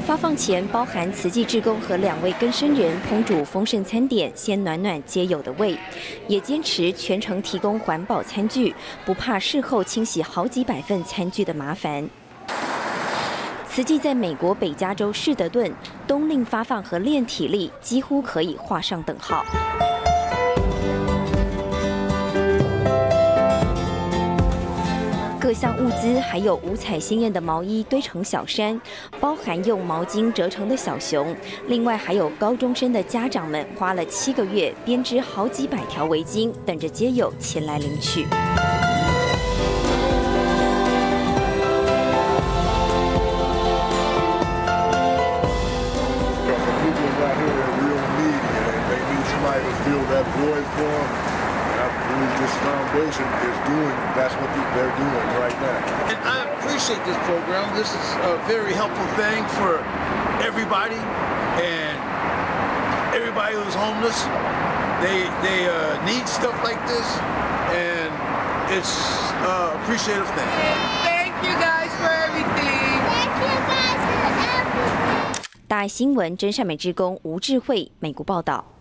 发放前，包含慈济志工和2位更生人烹煮丰盛餐点，先暖暖皆有的胃，也坚持全程提供环保餐具，不怕事后清洗好几百份餐具的麻烦。慈济在美国北加州士德顿冬令发放和练体力几乎可以画上等号。各项物资还有五彩鲜艳的毛衣堆成小山，包含用毛巾折成的小熊，另外还有高中生的家长们花了7个月编织好几百条围巾，等着街友前来领取。 This foundation is doing, that's what they're doing right now. And I appreciate this program. This is a very helpful thing for everybody, and everybody who's homeless, they need stuff like this, and it's an appreciative thing. Thank you guys for everything. Thank you guys for everything. 大爱新闻真善美志工吴智慧美国报道。